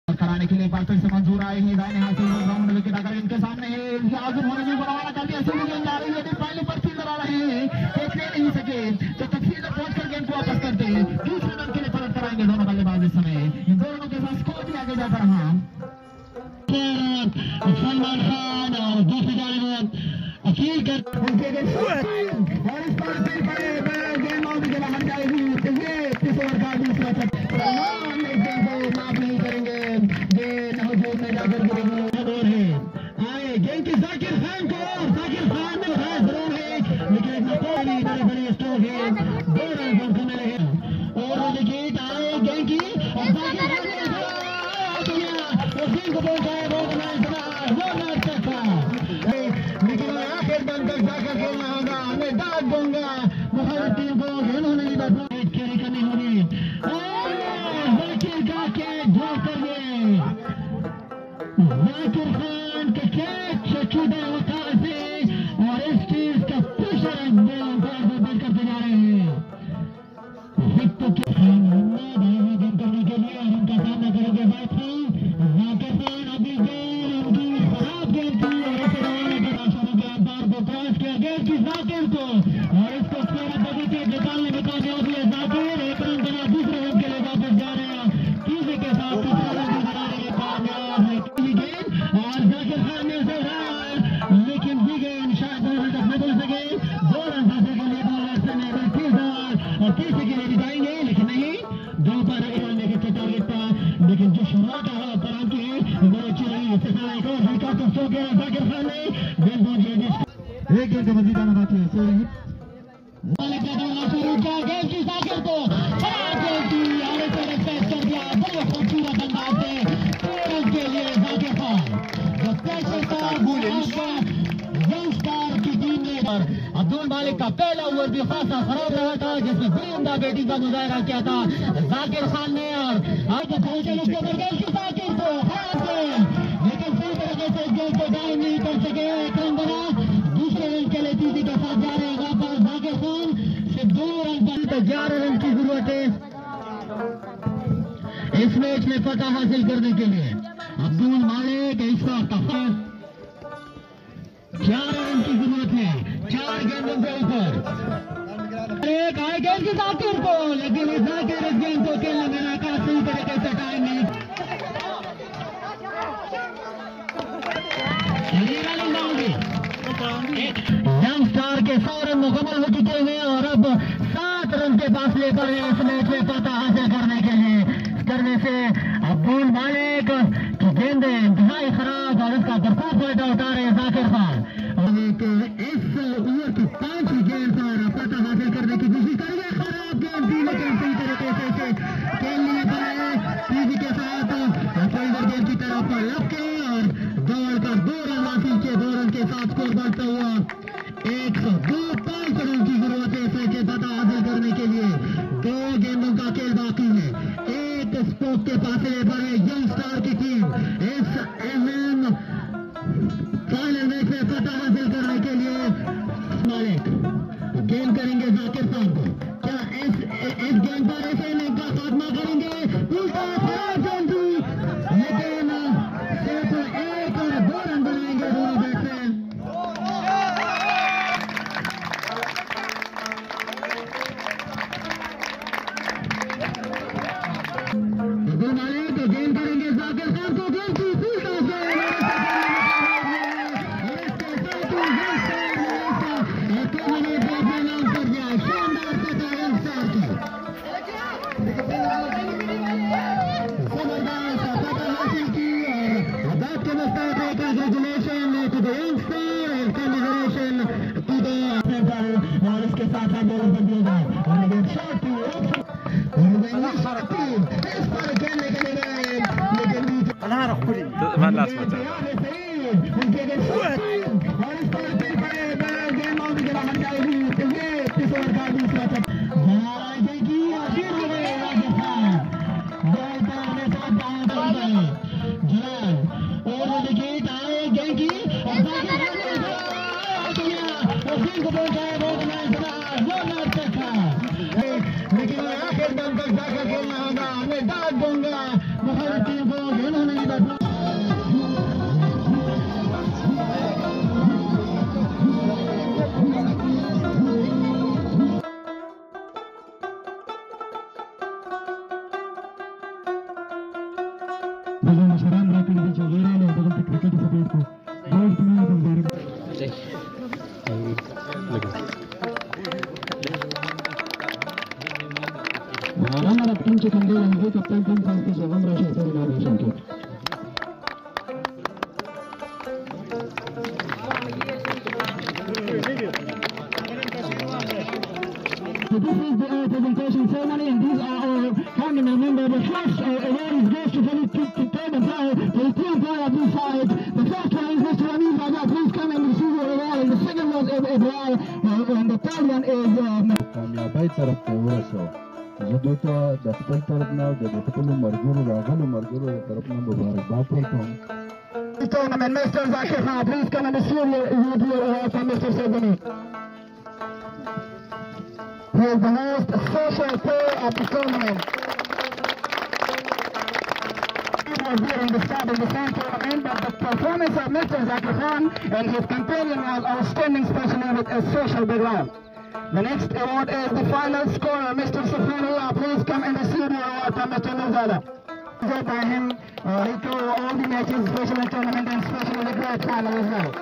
कराने के लिए एक बार फिर से मंजूर आए हैं दाहिने हाथ से ग्राउंड विकेट अगर इनके सामने है आजम होने की बराबरी कर दिया सीधी गेंद आ रही है पहले पर फील्डर आ रहे हैं कैच ले नहीं सके तो तक फील्डर पहुंच कर गेंद को वापस करते दूसरे रन के लिए पलट कराएंगे दोनों बल्लेबाज इस समय इन दोनों के साथ स्कोर भी आगे जाता रहा सलमान खान और दूसरी जानिब अकील कर उनके और इस पर फिर बड़े गेंद बाउंड्री के बाहर जाएगी ये इस ओवर का दूसरा माफ नहीं करेंगे ये नवजोत में जाकर गिरेगी दौर है आए गेंद की जाकिर खान को जाकिर खान ने उठाया जरूर है लेकिन बड़े बड़े स्ट्रोक है 2 रन को मिले हैं और वो विकेट आए गेंद की और जाकिर खान ने उठाया और गेंद को पहुंचाया बहुत नाइस था लेकिन आखिर बंद तक जाकर खेलना होगा मैं डाक दूंगा मुखालिफ टीम को इन्होंने भी बस कैरी करनी होगी जाकिर का कैच ड्रॉप कर दिए जाकिर खान का कैच छूटा हुआ से और इस चीज का प्रेशर बंद करते जा रहे हैं विकेट करने के लिए उनका सामना करेंगे जाकिर खान अभी गेंद उनकी खराब गेंद थी और इसे रवाना करा शुरू किया अंपायर को क्रॉस किया गेंद की जाकिर को और इसको स्कोर बगी के निकालने में कामयाब हुए जाकिर 1 रन बना दूसरे रन के लिए वापस जा रहे हैं तीसरे के साथ तीसरा रन भी बनाने में कामयाब है गेंद और जाकिर खान ने उसे उठाया लेकिन दी गेंद शायद 2 रन तक न पहुंच सके 2 रन हासिल के लिए बॉलर से और तीसरे के लिए भी जाएंगे लेकिन नहीं 2 पर टारगेट था लेकिन जो शुरुआत कराम की है वो अच्छी रही इससे पहले एक और हल्का तो सो गया जाकिर खान ने गेंद पहुंच गई एक गेंद का मजीद आना बाकी है शुरू किया गेंद की जाकिर को खराब गेंद की आगे से रिस्पेक्ट कर दिया बड़े खूबसूरत अंदाज से 2 रन के लिए जाकिर खान जो प्रेशर था यंगस्टार की टीम ने अब्दुल मालिक का पहला ओवर भी खासा खराब रहा था जिसमें बड़ी उम्दा बैटिंग का मुजाहरा किया था जाकिर खान ने और आगे पहुंचे उसके ऊपर गेंद की जाकिर को खराब गेंद लेकिन सही तरीके से गेंद को डाउन नहीं कर सके 1 रन बना दूसरे रन के लिए तीसरी के साथ जा रहे हैं वापस जाकिर खान सिर्फ 2 रन पर 11 रन की जरूरत है इस मैच में फतह हासिल करने के लिए अब्दुल मालिक इस वक्त 4 रन की जरूरत है 4 गेंदों के ऊपर एक आए गेंद की जाकिर को लेकिन इस जाकिर इस गेंद को खेलने में नाकाम सही तरीके से टाइम नहीं यंगस्टार के 100 रन मुकम्मल हो चुके हैं और अब 7 रन के फासले पर इस मैच में फतह हासिल करने से अब्दुल मालिक की गेंदें इंतहाई खराब और उसका भरपूर फायदा उठा रहे हैं जाकिर खान इस ओवर की 5वीं गेंद पर फतह हासिल करने की कोशिश करेंगे खराब गेंद थी लेकिन सही तरीके से खेलने पर टीवी के साथ फील्डर गेंद की तरफ पर लपके और दौड़ कर 2 रन हासिल किए 2 रन के साथ स्कोर बढ़ता हुआ 105 रन की जरूरत है इस मैच में फतह हासिल करने के लिए 2 गेंदों का खेल बाकी है 1 स्ट्रोक के फासले पर है यंगस्टार की टीम इस फाइनल मैच में फतह हासिल करने के लिए मालिक गेंद करेंगे जाकिर खान को क्या इस गेंद पर ऐसे इनिंग का खात्मा करेंगे उल्टा खराब गेंद थी लेकिन सिर्फ 1 और 2 रन बनाएंगे दोनों बैट्समैन अब्दुल मालिक गेंद करेंगे जाकिर खान को गेंद की उल्टा और इसके साथ साथ बॉलर पर दिया जाए इस पर खेलने के लिए गए लेकिन انا هروح كلي ما لازم और इस पर फिर बड़े गेंद बाउंड्री के बाहर जाएगी ये इस ओवर का दूसरा जाएगी और फिर राजेश खान बॉल पर अपने साथ बाउंड हो गए जलाल और वो विकेट आए गेंद की और जाकिर खान ने और गेंद को पहुंचाया बहुत नाइस था लेकिन आखिर दम तक जाकर खेलना होगा मैं डाक दूंगा मुखालिफ टीम को بغیر مشران راکړي دي چې غیرانو دغلته کرکټ سپورټ کو ګولډ مینه په باره هغه ټیم چې کوم دی هغه کپتان ټیم څنګه چې هم راشي سره ناروشن کې So this is the presentation ceremony, and these are our family members. The first award goes to Philip Turban for the team player of this side. The first one is Mr. Amin Raja. Please come and receive your award. And the second one is Ibrahim. And the third one is... کامیابی طرف ته ورسو زه دوی ته د خپل طرف نه د خپلو ملګرو راغلو ملګرو د طرف نه مبارکباد ورکوم. Tournament, Mr. Zakir Khan, please come and receive your award from Mr. Sedani. He is the most social player of the tournament. He was during the start of the same tournament, but the performance of Mr. Zakir Khan and his companion was outstanding, especially with a social background. The next award is the final scorer, Mr. Safirullah. Please come and receive your award from Mr. Nuzala. By him, he threw all the matches, especially the tournament and especially the great final as well.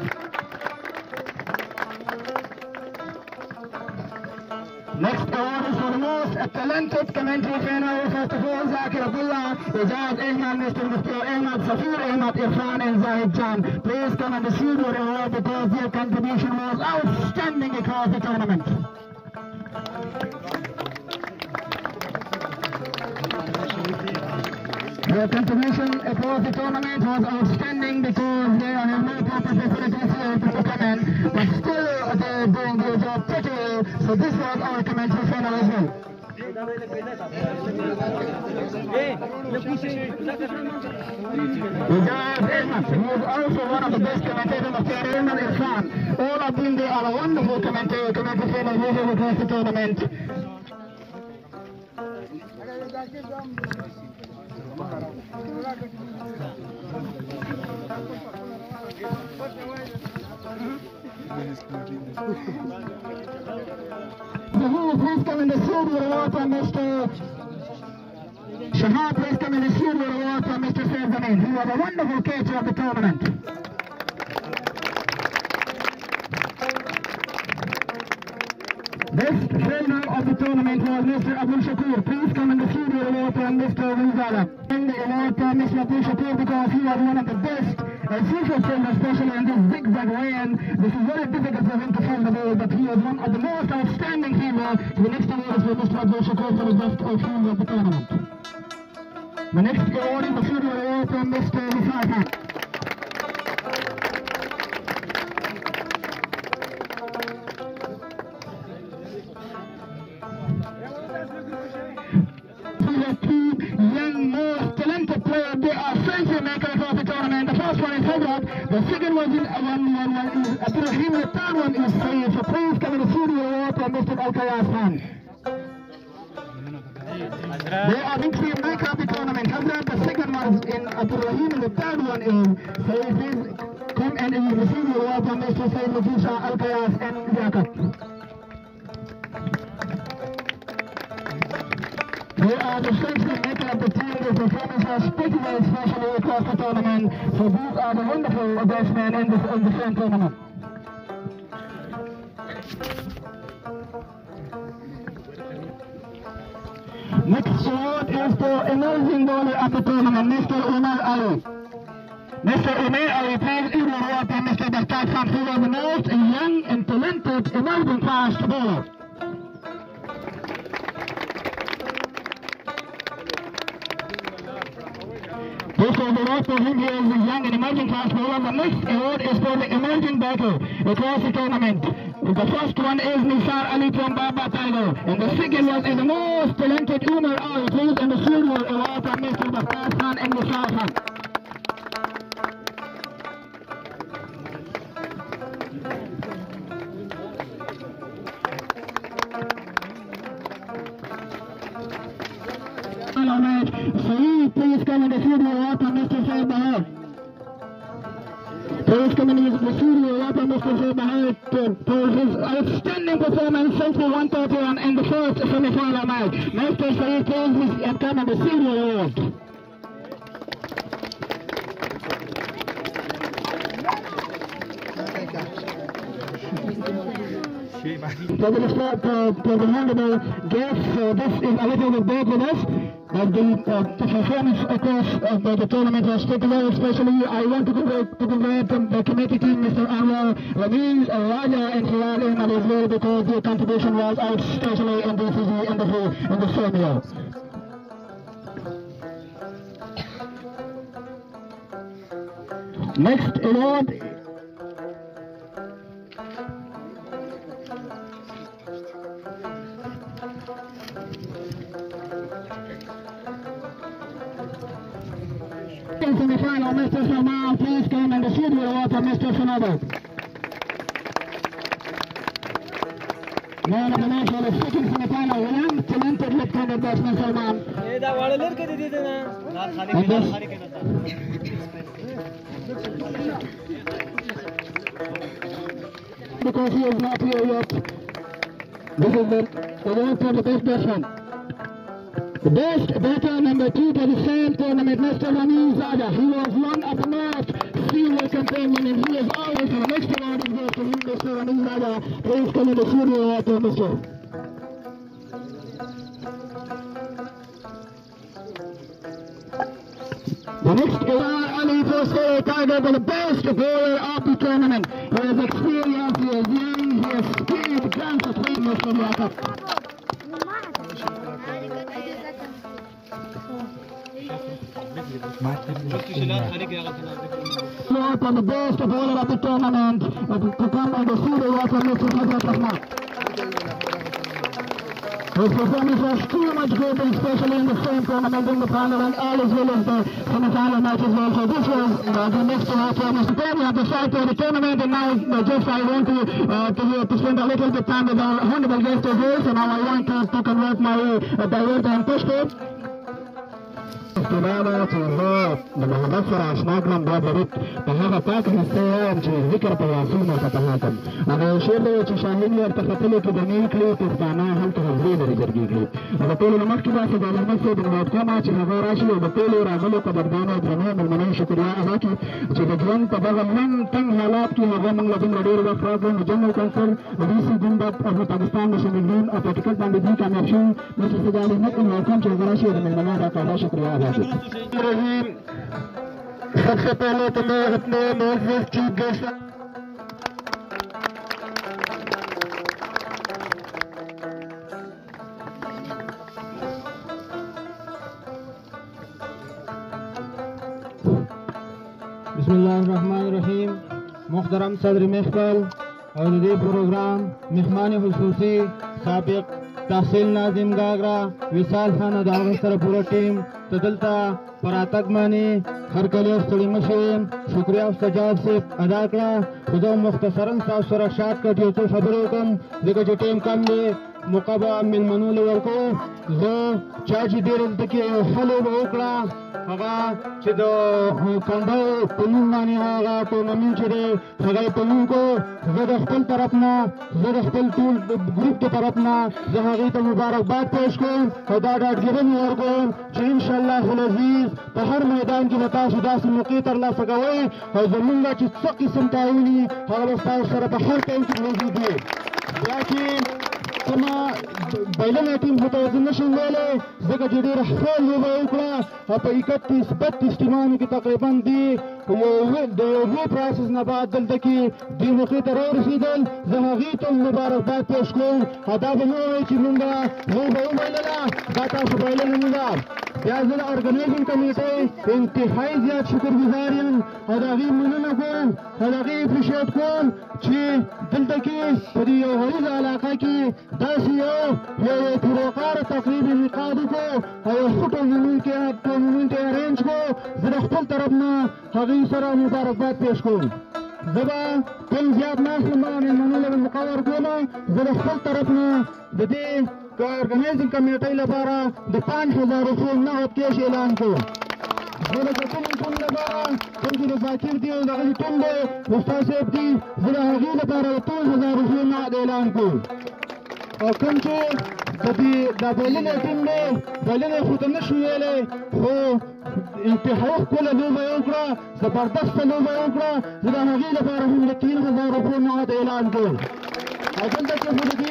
Next award is for the most talented commentary trainer. First of all, Zakir Abdullah, Ijaz Ahmad, Mr. Mufti Ahmad, Safir Ahmad, Irfan and Zahid Jan. Please come and receive your award because their contribution was outstanding across the tournament. Their contribution across the tournament was outstanding because they have no proper facilities here to come in, but still they're doing their job pretty well. So this was our commentary final as well. Ijaz Ahmad, he is also one of the best commentators of Tehran and Irfan. All of them, they are a wonderful commentary final usually across the tournament. Please come in the studio award from Mr. Shahab. Please come in the studio award from Mr. Sazzamin. He was a wonderful catcher of the tournament. Best trainer of the tournament was Mr. Abdul Shakur. Please come in the studio award from Mr. Rizala. And the award from Mr. Abdul Shakur because he was one of the best social trainers, especially in this zigzag way. And this is very difficult for him to field the ball, but he was one of the most outstanding fielders. The next award is for Mr. Abdul Shakur for the best fielder of the tournament. The next award is the studio award from Mr. Nisar Khan. The second one is Abdurrahim, the third one is Sayyid. So please come in the studio award from Mr. Al-Qiyas Khan. They are victory maker of the tournament. Hazrat, the second one is in Abdurrahim and the third one is Sayyid. Please come and receive the award from Mr. Sayyid Mujisha, Al-Qiyas and Yaqub. They are the central maker of the team. The performance was spectacular, especially across the tournament. So these are the wonderful batsmen in the same tournament. Next award is for emerging bowler of the tournament, Mr. Umar Ali. Mr. Umar Ali, please give the award to Mr. Bastard Khan, who was the most young and talented emerging fast bowler. This is the award for him. He is a young and emerging fast bowler. The next award is for the emerging batter across the tournament. The first one is Nisar Ali from Baba Tiger. And the second one is the most talented Umar Ali. Please and the silver award from Mr. Bastard Khan and Nisar Khan. Saeed, please come and receive the award from Mr. Saeed Bahar. Please come and receive the award from Mr. Saeed Bahar for his outstanding performance since the 131 in the first semi-final match. Mr. Saeed, please come and receive the award. For the honorable guests, this is a little bit bad with us. But the performance across the tournament was spectacular. Especially, I want to congratulate the committee team, Mr. Anwar, Ramin, Raja, and Farad Ahmad as well, because their contribution was especially in the formula. Next award. Semi-final, Mr. Salman, please come and receive the award from Mr. Sanogo. Man of the match for the second semi-final, young talented left-handed batsman Salman. Because he is not here yet, this is the award for the best batsman. The best batter number 2 for the same tournament, Mr. Ramin Zada. He was one of the most senior companion, and he is always the next award is goes to him, Mr. Ramin Zada. Please come in the studio award, Mr. The next award, Ali Jose Tiger, for the best bowler of the tournament. He has experience, he is young, he has speed, guns of speed, Mr. Yakub. Award for the best bowler of the tournament to come on the studio award from Mr. Hazrat Rahman. His performance was too much good, especially in the same tournament in the final and all as well as the semi-final match as well. So this was the next award for Mr. Perry at the side for the tournament, and now just I want to spend a little bit time with our honorable guest as well. So now I want to convert my diverter and push code. استماعنا في الله لما نبصر أسماءنا بابرت فهذا تاكن السيام في ذكر تواصلنا فتهاكم أنا يشير لي تشاهدني ارتخطلي كدنيك لي تفتعنا هم تغذين رجرقيك لي وبطول المكتبة سبال المسجد الموتكما تشهد راشي وبطول راغلو قدردانا برمهم المنين شكريا أهاكي تبجوان تبغى من تن حالات کی هغه من لدن لدیر وفراد مجمع کنسل ودیسی گنبت ابو پاکستان مشمولین اور پرٹیکل باندگی کامیاب شون مصر سجالی نقل محکم چهد راشی ودن کا شکریہ ادا رحیم سب سے پہلے تو میں اپنے معزز چیف گیسٹ بسم اللہ الرحمن الرحیم محترم صدر محفل اور یہ پروگرام مہمان خصوصی سابق تحصیل ناظم گاگرا وصال خان داغ سره پورا ټیم تدلتا پراتګ مانی خرکلی ستړي مشیم شکریہ استجاب سے ادا کړه خو مختصرا تاسو سره شارټ کټ یو څه خبرې وکم ځکه چې ټیم کم دی مقابله ملمنو ورکو زه چا چې ډېر دلته کې یو حل وکړه هغه چې د کنډو په نوم باندې هغه ټورنمنټ چې دی هغه په نوم کو زه د خپل طرف نه زه د خپل ټول ګروپ د طرف نه زه هغې ته مبارکباد پیش کوم او دا ډاډګیرنې ورکوم چې انشاءالله العزیز په هر میدان کې به تاسو داسې موقع ترلاسه کوئ او زمونږ چې څه قسم تعاوني هغه به ستاسو سره په هر ټایم کې موجود وي بیا چې کما بایلنه ټیم خو ته زه نشم ویلی ځکه چې ډېره ښه لوبه وکړه او په 31-32 ټیمانو کې تقریبا دې د یو لوی پروسس نه بعد دلته کې دې موقع ته راورسېدل زه هغې ته مبارکباد پیش کوم او دا به نه وایي چې مونږ لوبه وبایلله دا تاسو بایلنه نه ده بیا زه د ارګنایزینګ کمیټۍ انتهایي زیات شکرګزار یم او د هغې مننه کوم او د هغې اپریشیټ کوم چې دلته کې په دې یو غریزه علاقه کې داسې یو پروقاره تقریب انعقاد وکړو او یو ښه ټورنمنټ یې ارینج کړو زه د خپل طرف نه هغې سره مبارکباد پیش کوم زه به کوم زیات نه اخلم هغه مېلمنو له موقع ورکوم زه د خپل طرف نه د دې ارګنایزینګ کمیټۍ لپاره د 5000 روپیو نغد کیش اعلان کړو زه د کوم ټیم لپاره کوم چې د ذاکر دی او دغه ټیم دی استاد صاحب دی زه د هغې لپاره 3000 روپیو نغد اعلان کړو او کوم چې د دې دا بایلنې ټیم دی بایلنې خو ته نه شو ویلی خو انتهایي ښکله لوبه یې وکړه زبردسته لوبه یې وکړه زه د هغې لپاره هم د 3000 روپیو نغد اعلان کړم او دلته کې خو د دې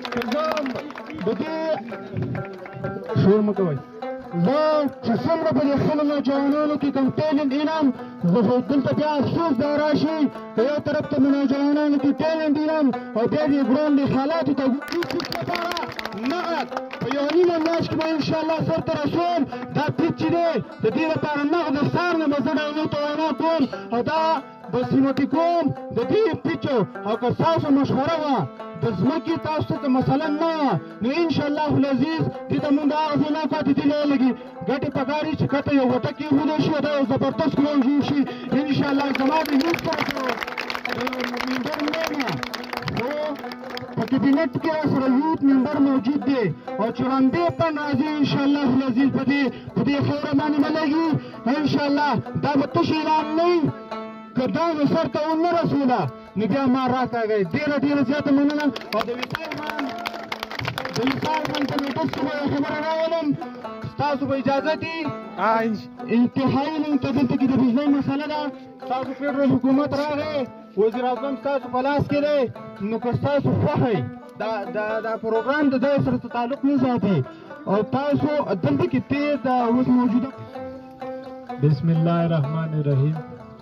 شور مه کوئ زه چې څومره په دې خپلو نوجوانانو کې کوم ټیلنټ وینم زه خو دلته بیا افسوس دا راشي که یو طرف ته مې نوجوانانو کې ټیلنټ وینم او بیا دې ګراونډ دې حالاتو ته لپاره نغد په یو نیمه میاشت کې به انشاءالله سرته رسوم دا پیچ چې دی د دې لپاره نغد سار نه به زه ډایلو ته وینا کوم او دا به سیمټي کوم د دې پیچو او که ستاسو مشوره وه د ځمکې تاسو ته مثلا نه وه نو انشاءالله العزیز دې ته مونږ د هغه ځای نه پاتې دي لګي ګټې پکاري چې کته یو وټه کېښودی شي او دا یو زبردست ګراونډ جوړ شي انشاءالله زما د هېڅ طرفه ممبر نه یم خو په کابینټ کې راسره یوت ممبر موجود دی او چې وړاندې پڼ راځي انشاءالله العزیز په دې خاوره باندې به لګي انشاءالله دا به تش اعلان نه وي که دا مې سر ته ونه رسوله نو بیا ما راکاږئ ډېره زیاته مننه او د وصال خان ته مې داسې به یو خبره راولم ستاسو به اجازه دي انتهایي دلته کې د بجلۍ مسله ده ستاسو فیډرل حکومت راغی وزیر اعظم ستاسو په لاس کې دی نو که ستاسو خوښئ دا پروګرام د دې سره تعلق نه ساتي او تاسو دلته کې تیز د اوس موجوده بسم الله الرحمن الرحیم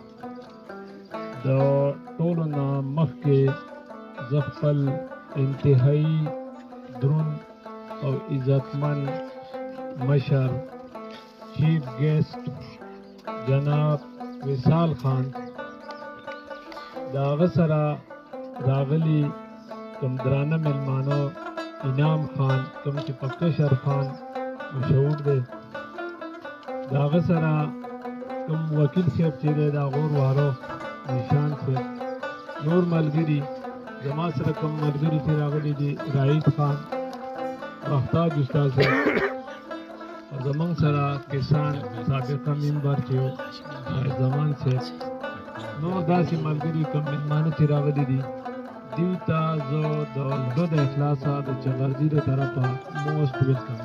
د ټولو نه مخکې زه خپل انتهایي درون او عزتمن مشر چیف گیسٹ جناب وصال خان د هغه سره راغلي کوم درانه مېلمانو انعام خان کوم چې په کشر خان مشهور دی د هغه سره کوم وکیل صاحب چې دی د غور وارو نشان صاحب نور ملګري زما سره کوم ملګري چې راغلي دي رائد خان محتاج استاد صاحب او زمونږ سره کسان سابقه ممبر چې شاید زمان صاحب نور داسې ملګري کوم مېلمانه چې راغلي دي دوی ته زه د زړه د اخلاصه د چغرځي د طرفه موسټ ویلکم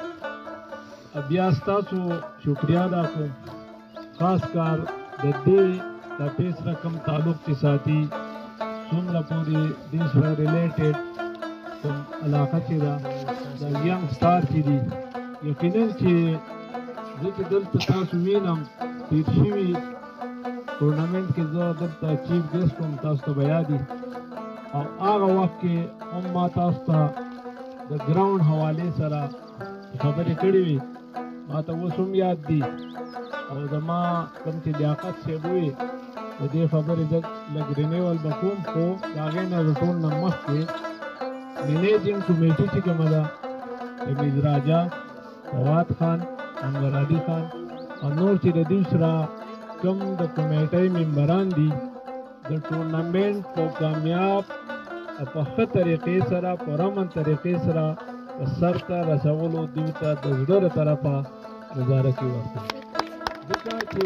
بیا ستاسو شکریا ادا کوم خاص کار د دې تپیس رقم تعلق چې ساتي څومره پورې دې سره ریلیټډ کوم علاقه چې ده د ینګ سټار چې دي یقینا چې زه چې دلته تاسو وینم تېر شوي ټورنمنټ کې زه دلته چیف ګیسټ وم تاسو ته به یاد وي او هغه وخت کې هم ما تاسو ته د ګراونډ حوالې سره خبرې کړې وي ما ته اوس هم یاد دي او زما کوم چې لیاقت صاحب وي د دې خبرې لږ رینیول به کوم خو د هغې نه د ټول نه مخکې مینیجنګ کمیټي چې کومه ده حمیز راجا فواد خان انور علي خان او نور چې د دوی سره کوم د کمیټۍ ممبران دي د ټورنمنټ په کامیاب او په ښه طریقې سره په رمن طریقې سره په سر ته رسولو دوی ته د زړه له طرفه مبارکي ورکړو ځکه چې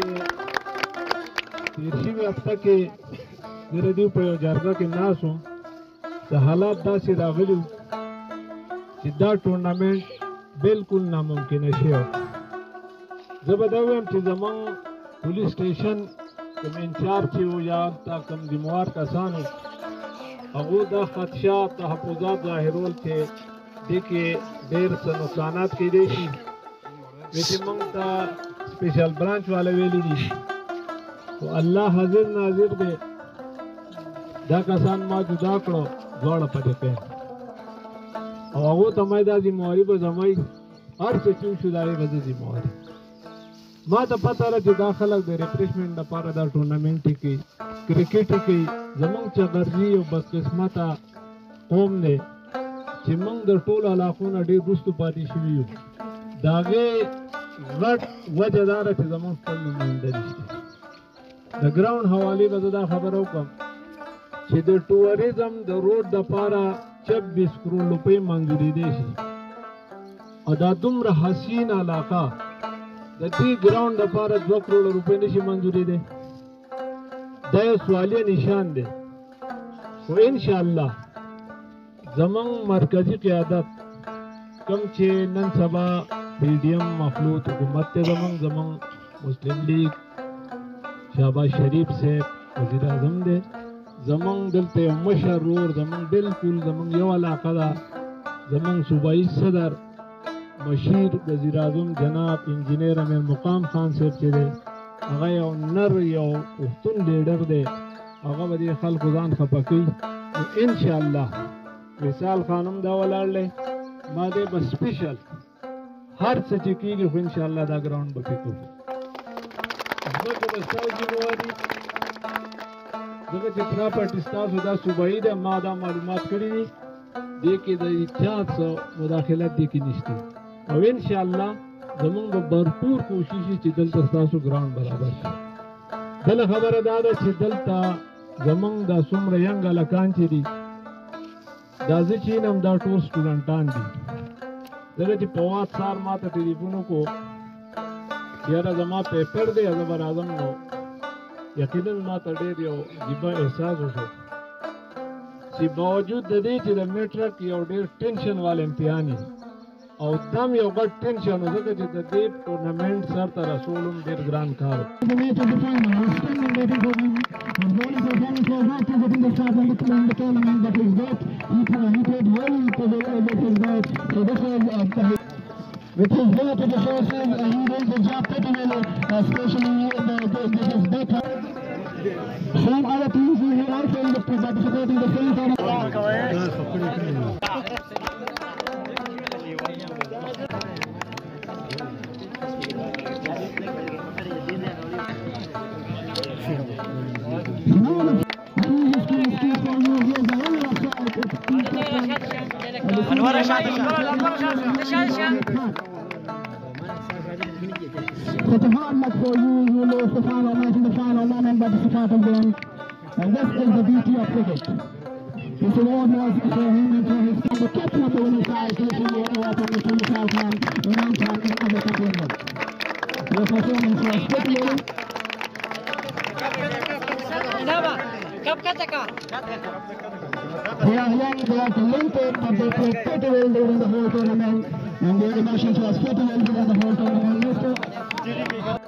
تېر شوي هفته کې زه د دوی په یو جرګه کې ناست وم د حالات داسې راغلي چې دا ټورنمنټ بالکل ناممکنه شوی زه به دا ویم چې زموږ پولیس سټیشن کوم انچارج چې و یا دا کوم ذموار کسان وو هغو دا خدشه تحفظات ظاهرول چې دې کې ډېر څه نقصانات کېدی شي وی چې موږ ته سپیشل برانچ والا ویلي دي خو الله حاضر ناظر دی دا کسان ما جدا کړو دواړه په دې پیل او هغو ته مې دا ذمواري به زموی هر څه چې وشو د هغې به زه ذمواري ما ته پته ده چې دا خلک د ریفریشمنټ لپاره دا ټورنمنټ یې کوي کرکټ یې کوي زموږ چغرځي یو بدقسمته قوم دی چې موږ د ټولو علاقو نه ډېر وروستو پاتې شوي یو د هغې غټ وجه دا ده چې زموږ خپل نماینده نشته د ګراونډ حوالې به زه دا خبره وکړم چې د ټوریزم د روډ دپاره 26 کروڑ روپۍ منظورېدی شي او دا دومره حسین علاقه د دې ګراونډ دپاره 2 کروڑ روپۍ نشي منظورېدی دا یو سوالیه نشان دی خو انشاءالله زموږ مرکزي قیادت کوم چې نن سبا پیډیم مخلوط حکومت دی زموږ مسلم لیگ شهباز شریف صاحب وزیر اعظم دی زمونږ دلته یو مشر ورور زمونږ بالکل زمونږ یو علاقه ده زمونږ صوبایي صدر مشیر وزیر اعظم جناب انجینیر امیر مقام خان صاحب چې دی هغه یو نر یو پښتون لیډر دی هغه به دې خلکو ځان خفه کوي نو انشاءالله وصال خان هم دا ولاړ دی ما دی به سپیشل هر څه چې کېږي خو انشاءالله دا ګراؤنډ به پې کوو ځمکه به ستاسو ذمواري ځکه چې پراپرټي ستاسو دا صوبایي ده ما دا معلومات کړي دي دې کې د چا څه مداخلت دې کې نشته او انشاءالله زمونږ به بھرپور کوشش وي چې دلته ستاسو ګراؤنډ برابر شي بله خبره دا ده چې دلته زمونږ دا څومره ینګ هلکان چې دي دا زه چې ینم دا ټول سټوډنټان دي ځکه چې په وخت سهار ما ته ټلیفون وکړو یاره زما پیپر دی زه به راځم نو یقینا ما ته ډېر یو عجیبه احساس وشو چې باوجود د دې چې د میټرک یو ډېر ټینشن والا امتحان وي او دم یو غټ ټینشن و ځکه چې د دې ټورنمنټ سر ته رسول هم ډېر ګران کار و With his vote to the forces, he did the job pretty well, especially this better. Some other teams who are also in the participating the same time. Such a hard luck for you, you lose the final match in the final moment, but it's a part of the game. And this is the beauty of cricket. This award was for him and for his team, the captain of the winning side, taking the award from Mr. Michal Khan, Imran Khan and other countrymen. Your performance was spectacular. They are young, they are talented, but they played pretty well during the whole tournament, and their emotions was pretty well during the whole tournament.